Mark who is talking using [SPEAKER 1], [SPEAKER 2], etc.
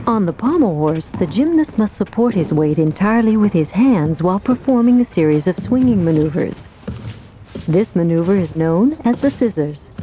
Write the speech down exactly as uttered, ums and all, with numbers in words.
[SPEAKER 1] On the pommel horse, the gymnast must support his weight entirely with his hands while performing a series of swinging maneuvers. This maneuver is known as the scissors.